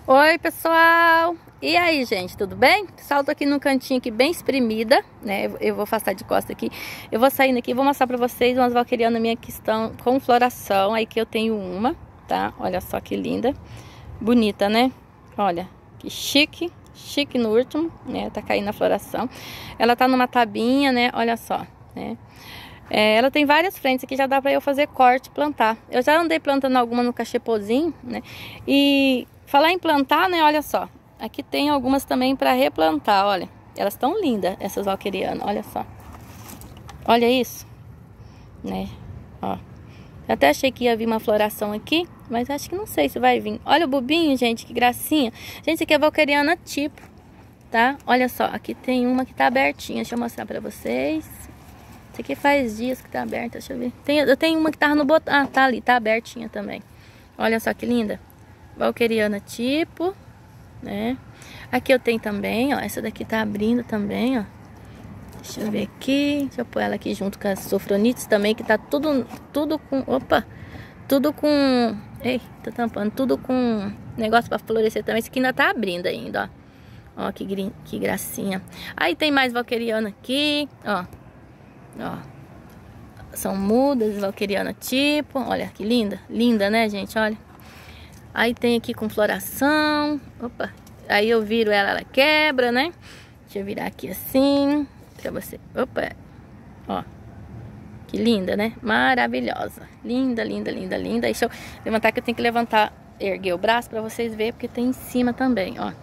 Oi, pessoal! E aí, gente, tudo bem? Pessoal, tô aqui num cantinho aqui bem espremida, né? Eu vou afastar de costa aqui. Eu vou saindo aqui e vou mostrar pra vocês umas valquerianas minha que estão com floração. Aí que eu tenho uma, tá? Olha só que linda. Bonita, né? Olha, que chique. Chique no último, né? Tá caindo a floração. Ela tá numa tabinha, né? Olha só, né? Ela tem várias frentes aqui, já dá pra eu fazer corte e plantar. Eu já andei plantando alguma no cachepozinho, né? E falar em plantar, né? Olha só. Aqui tem algumas também pra replantar, olha. Elas estão lindas, essas valquerianas, olha só. Olha isso, né? Ó. Eu até achei que ia vir uma floração aqui, mas acho que não sei se vai vir. Olha o bubinho, gente, que gracinha. Gente, isso aqui é valqueriana tipo, tá? Olha só, aqui tem uma que tá abertinha. Deixa eu mostrar pra vocês. Esse aqui faz dias que tá aberta, deixa eu ver. Eu tenho uma que tava no botão. Ah, tá ali, tá abertinha também. Olha só que linda. Valqueriana tipo, né? Aqui eu tenho também, ó. Essa daqui tá abrindo também, ó. Deixa eu ver aqui. Deixa eu pôr ela aqui junto com as sofronites também, que tá tudo com... Opa! Tudo com... Ei, tô tampando. Tudo com negócio pra florescer também. Esse aqui ainda tá abrindo ainda, ó. Ó, que gracinha. Aí tem mais valqueriana aqui, ó. Ó, são mudas, valqueriana tipo. Olha que linda, linda, né, gente? Olha. Aí tem aqui com floração. Opa, aí eu viro ela quebra, né? Deixa eu virar aqui assim pra você. Opa, ó, que linda, né? Maravilhosa, linda, linda, linda, linda. Deixa eu levantar, que eu tenho que levantar, erguer o braço pra vocês verem, porque tem em cima também, ó.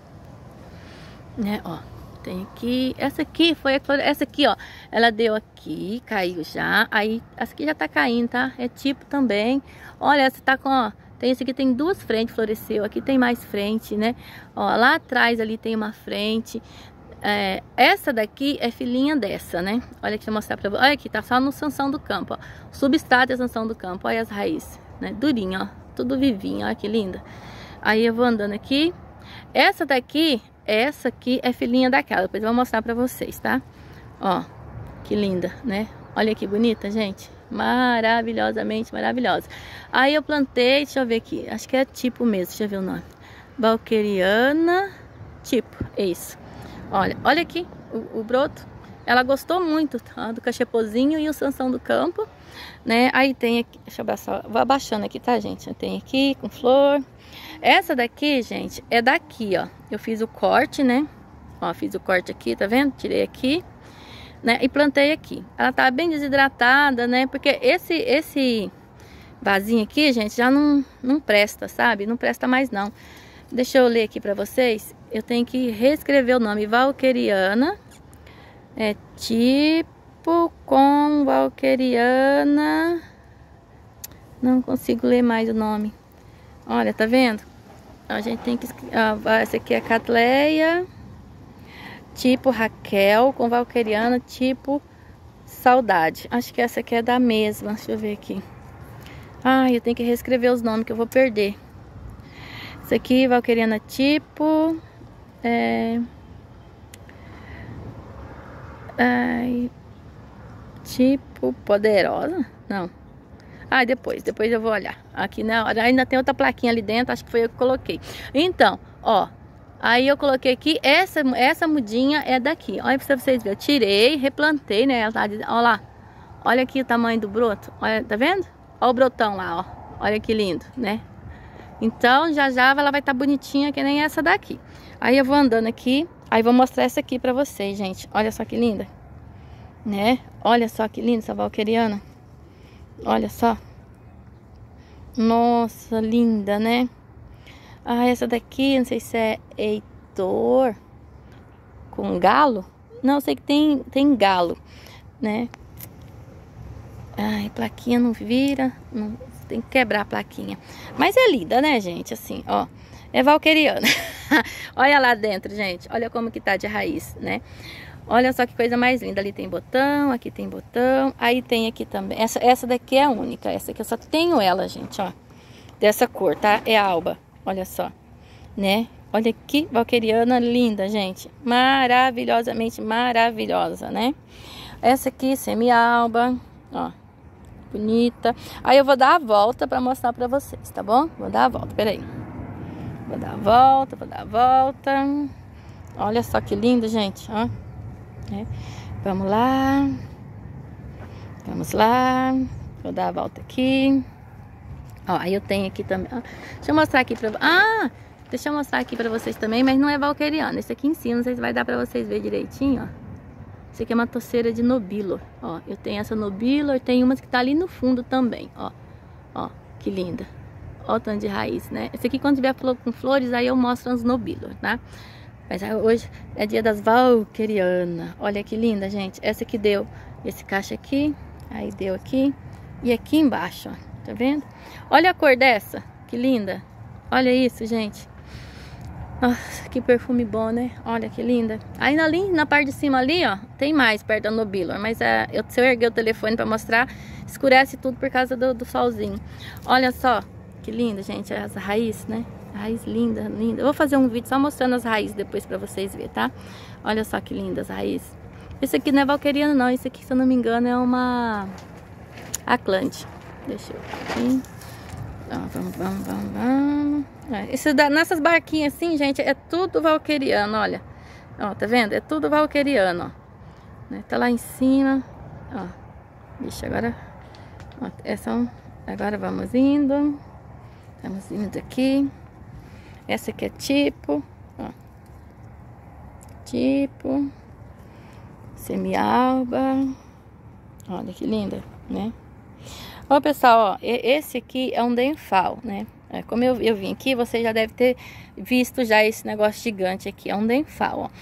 Né, ó. Tem aqui, essa aqui foi essa aqui, ó. Ela deu aqui, caiu já. Aí, essa aqui já tá caindo, tá? É tipo também. Olha, essa tá com, ó. Tem esse aqui, tem duas frentes, floresceu. Aqui tem mais frente, né? Ó, lá atrás ali tem uma frente. Essa daqui é filhinha dessa, né? Olha aqui, deixa eu mostrar pra vocês. Olha aqui, tá só no sanção do campo, ó. O substrato é sanção do campo. Olha as raízes, né? Durinha, ó. Tudo vivinho, olha que linda. Aí eu vou andando aqui. Essa daqui... Essa aqui é filhinha daquela, depois eu vou mostrar pra vocês, tá? Ó, que linda, né? Olha que bonita, gente. Maravilhosamente maravilhosa. Aí eu plantei, deixa eu ver aqui. Acho que é tipo mesmo, deixa eu ver o nome. Valqueriana tipo, é isso. Olha, olha aqui o broto. Ela gostou muito, tá? Do cachepozinho e o sanção do campo, né? Aí tem aqui, deixa eu abaixar, vou abaixando aqui, tá, gente? Tem aqui com flor. Essa daqui, gente, é daqui, ó. Eu fiz o corte, né? Ó, fiz o corte aqui, tá vendo? Tirei aqui, né? E plantei aqui. Ela tá bem desidratada, né? Porque esse vasinho aqui, gente, já não presta, sabe? Não presta mais, não. Deixa eu ler aqui pra vocês. Eu tenho que reescrever o nome. Valqueriana. É tipo com valqueriana. Não consigo ler mais o nome. Olha, tá vendo? A gente tem que... essa aqui é Catleia. Tipo Raquel com valqueriana tipo Saudade. Acho que essa aqui é da mesma. Deixa eu ver aqui. Eu tenho que reescrever os nomes que eu vou perder. Essa aqui, valqueriana tipo... tipo Poderosa? Não. Depois eu vou olhar. Aqui ainda tem outra plaquinha ali dentro, acho que foi eu que coloquei. Então, ó, aí eu coloquei aqui, essa mudinha é daqui. Olha pra vocês verem, eu tirei, replantei, né? Ela tá, ó lá, olha aqui o tamanho do broto, olha, tá vendo? Olha o brotão lá, ó, olha que lindo, né? Então, já ela vai estar bonitinha que nem essa daqui. Aí eu vou andando aqui, aí vou mostrar essa aqui pra vocês, gente. Olha só que linda, né? Olha só que linda essa valqueriana. Olha só. Nossa, linda, né? Essa daqui, não sei se é Heitor com galo. Não, eu sei que tem galo, né? Plaquinha não vira. Não, tem que quebrar a plaquinha. Mas é linda, né, gente? Assim, ó. É valqueriana. Olha lá dentro, gente. Olha como que tá de raiz, né? Olha só que coisa mais linda. Ali tem botão, aqui tem botão. Aí tem aqui também. Essa daqui é a única. Essa aqui eu só tenho ela, gente, ó. Dessa cor, tá? É alba. Olha só, né? Olha que valqueriana linda, gente. Maravilhosamente maravilhosa, né? Essa aqui, semi-alba. Ó, bonita. Aí eu vou dar a volta pra mostrar pra vocês, tá bom? Vou dar a volta, peraí. Vou dar a volta, vou dar a volta. Olha só que lindo, gente, ó. Vamos lá. Vamos lá. Vou dar a volta aqui. Ó, aí eu tenho aqui também. Deixa eu mostrar aqui pra... deixa eu mostrar aqui pra vocês também, mas não é valqueriana. Esse aqui em cima, não sei se vai dar pra vocês verem direitinho, ó. Esse aqui é uma toceira de nobilor. Ó, eu tenho essa nobilor, tem umas que tá ali no fundo também, ó. Ó, que linda. Ó o tanto de raiz, né? Esse aqui quando tiver com flores, aí eu mostro as nobilor, tá? Mas hoje é dia das valquerianas. Olha que linda, gente. Essa aqui deu esse cacho aqui, aí deu aqui e aqui embaixo, ó. Tá vendo? Olha a cor dessa, que linda. Olha isso, gente. Nossa, que perfume bom, né? Olha que linda. Aí ali na parte de cima ali, ó, tem mais perto da nobilor. Mas se eu erguer o telefone pra mostrar, escurece tudo por causa do solzinho. Olha só, que linda, gente. As raízes, né? Raiz linda, linda. Eu vou fazer um vídeo só mostrando as raízes depois pra vocês verem, tá? Olha só que lindas as raízes. Esse aqui não é valqueriano, não. Esse aqui, se eu não me engano, é uma Atlante. Deixa eu ver aqui. Vamos. Nessas barquinhas assim, gente, é tudo valqueriano, olha. Ó, tá vendo? É tudo valqueriano, ó. Né? Tá lá em cima. Ó. Vixe, agora... Ó, agora vamos indo. Estamos indo aqui. Essa aqui é tipo. Ó. Tipo. Semialba. Olha que linda, né? Ó, pessoal, ó, esse aqui é um denfal, né? Como eu vim aqui, você já deve ter visto já esse negócio gigante aqui. É um denfal, ó.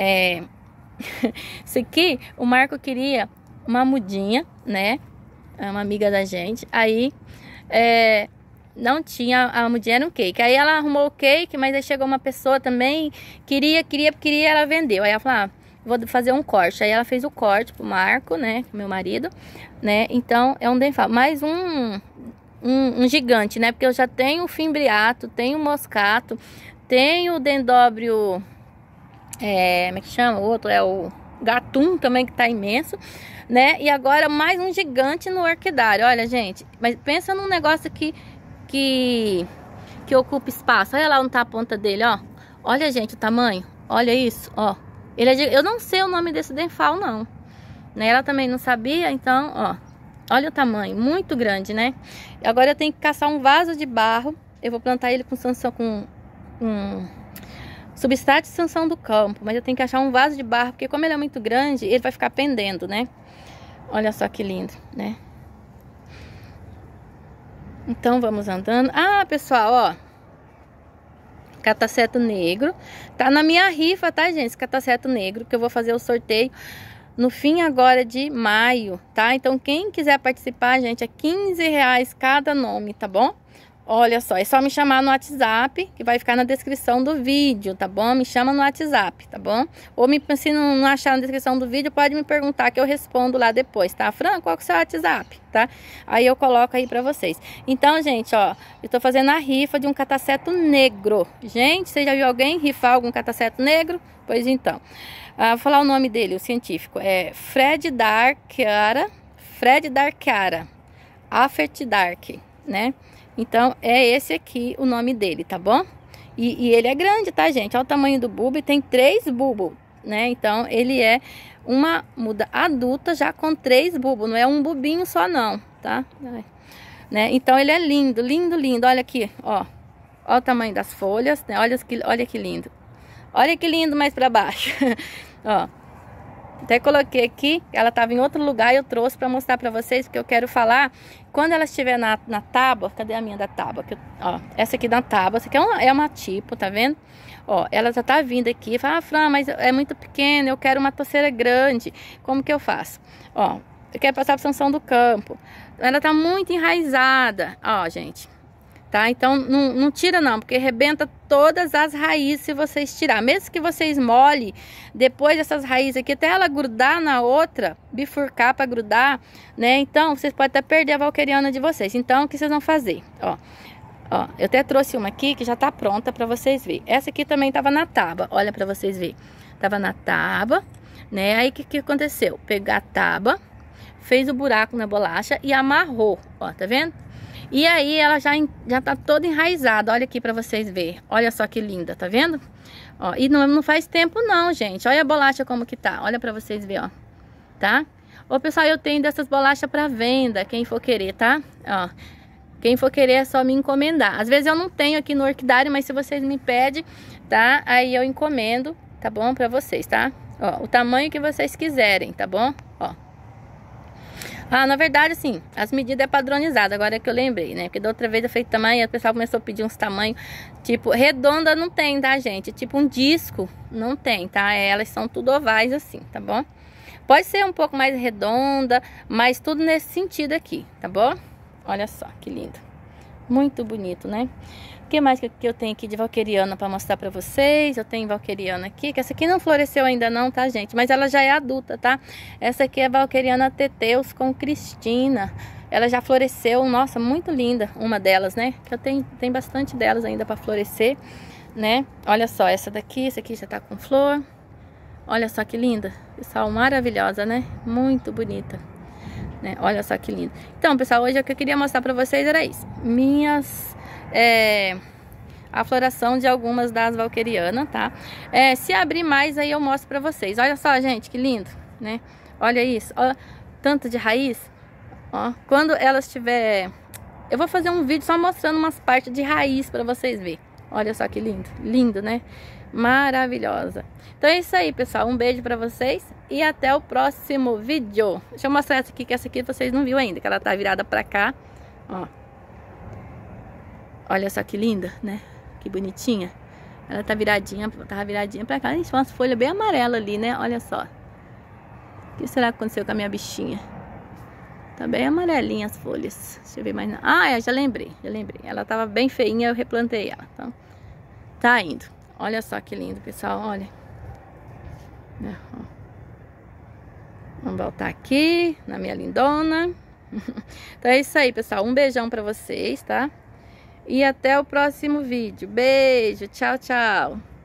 Esse aqui, o Marco queria uma mudinha, né? É uma amiga da gente. Aí, não tinha, a mudinha era um cake. Aí ela arrumou o cake, mas aí chegou uma pessoa também, queria, ela vendeu. Aí ela falou, vou fazer um corte. Aí ela fez o corte pro Marco, né? Meu marido, né? Então, é um denfal. Mais um gigante, né? Porque eu já tenho o fimbriato, tenho o moscato, tenho o dendróbio, como é que chama? O outro é o gatum também, que tá imenso, né? E agora mais um gigante no orquidário. Olha, gente, mas pensa num negócio aqui que ocupa espaço. Olha lá onde tá a ponta dele, ó. Olha, gente, o tamanho. Olha isso, ó. Eu não sei o nome desse denfal, não. Né? Ela também não sabia, então, ó. Olha o tamanho, muito grande, né? Agora eu tenho que caçar um vaso de barro. Eu vou plantar ele com substrato de extensão do campo. Mas eu tenho que achar um vaso de barro, porque como ele é muito grande, ele vai ficar pendendo, né? Olha só que lindo, né? Então vamos andando. Ah, pessoal, ó. Cataceto negro. Tá na minha rifa, tá, gente? Esse cataceto negro, que eu vou fazer o sorteio no fim agora de maio, tá? Então quem quiser participar, gente, é R$15 cada nome, tá bom? Olha só, é só me chamar no WhatsApp, que vai ficar na descrição do vídeo, tá bom? Me chama no WhatsApp, tá bom? Ou se não achar na descrição do vídeo, pode me perguntar que eu respondo lá depois, tá? Fran, qual que é o seu WhatsApp, tá? Aí eu coloco aí pra vocês. Então, gente, ó, eu tô fazendo a rifa de um cataceto negro. Gente, você já viu alguém rifar algum cataceto negro? Pois então. Vou falar o nome dele, o científico. É Fred Darkara, Afert Dark, né? Então, é esse aqui o nome dele, tá bom? E ele é grande, tá, gente? Olha o tamanho do bulbo e tem 3 bulbos, né? Então, ele é uma muda adulta já com 3 bulbos. Não é um bulbinho só, não, tá? Né? Então, ele é lindo, lindo, lindo. Olha aqui, ó. Olha o tamanho das folhas, né? Olha que lindo. Olha que lindo mais pra baixo. Ó. Até coloquei aqui, ela estava em outro lugar e eu trouxe para mostrar para vocês, porque eu quero falar, quando ela estiver na tábua, cadê a minha da tábua? Ó, essa aqui da tábua, essa aqui é uma tipo, tá vendo? Ó, ela já tá vindo aqui, fala, Fran, mas é muito pequena, eu quero uma toceira grande, como que eu faço? Ó, eu quero passar para extensão do campo, ela tá muito enraizada, ó, gente. Tá? Então, não tira não, porque arrebenta todas as raízes se vocês tirar. Mesmo que vocês molhem, depois dessas raízes aqui, até ela grudar na outra, bifurcar para grudar, né? Então, vocês podem até perder a valqueriana de vocês. Então, o que vocês vão fazer? Ó, eu até trouxe uma aqui que já tá pronta para vocês verem. Essa aqui também tava na tábua, olha para vocês verem. Tava na tábua, né? Aí, o que aconteceu? Pegar a tábua, fez o buraco na bolacha e amarrou, ó, tá vendo? E aí ela já tá toda enraizada. Olha aqui pra vocês verem. Olha só que linda, tá vendo? Ó, e não faz tempo não, gente. Olha a bolacha como que tá. Olha pra vocês verem, ó. Tá? Ô, pessoal, eu tenho dessas bolachas pra venda. Quem for querer, tá? Ó. Quem for querer é só me encomendar. Às vezes eu não tenho aqui no orquidário, mas se vocês me pedem, tá? Aí eu encomendo, tá bom? Pra vocês, tá? Ó, o tamanho que vocês quiserem, tá bom? Ó. Ah, na verdade, assim, as medidas é padronizada, agora é que eu lembrei, né? Porque da outra vez eu fiz tamanho, o pessoal começou a pedir uns tamanhos, tipo, redonda não tem, tá, gente? Tipo um disco, não tem, tá? Elas são tudo ovais assim, tá bom? Pode ser um pouco mais redonda, mas tudo nesse sentido aqui, tá bom? Olha só, que lindo. Muito bonito, né? O que mais que eu tenho aqui de valqueriana para mostrar para vocês? Eu tenho valqueriana aqui, que essa aqui não floresceu ainda não, tá, gente? Mas ela já é adulta, tá? Essa aqui é valqueriana Teteus com Cristina. Ela já floresceu, nossa, muito linda, uma delas, né? Que eu tenho bastante delas ainda para florescer, né? Olha só, essa aqui já tá com flor. Olha só que linda, pessoal, maravilhosa, né? Muito bonita. Né? Olha só que lindo. Então, pessoal, hoje o que eu queria mostrar pra vocês era isso. A floração de algumas das valquerianas, tá? Se abrir mais, aí eu mostro pra vocês. Olha só, gente, que lindo, né? Olha isso, ó, tanto de raiz. Ó, quando elas tiver... Eu vou fazer um vídeo só mostrando umas partes de raiz pra vocês verem. Olha só que lindo, lindo, né? Maravilhosa. Então é isso aí, pessoal. Um beijo pra vocês e até o próximo vídeo. Deixa eu mostrar essa aqui, que essa aqui vocês não viram ainda, que ela tá virada pra cá. Ó. Olha só que linda, né? Que bonitinha. Ela tá viradinha, tava viradinha pra cá. Gente, umas folhas bem amarelas ali, né? Olha só. O que será que aconteceu com a minha bichinha? Tá bem amarelinha as folhas. Deixa eu ver mais. Ah, já lembrei. Ela tava bem feinha, eu replantei ela. Então, tá indo. Olha só que lindo, pessoal, olha. Vamos voltar aqui na minha lindona. Então é isso aí, pessoal. Um beijão pra vocês, tá? E até o próximo vídeo. Beijo, tchau, tchau.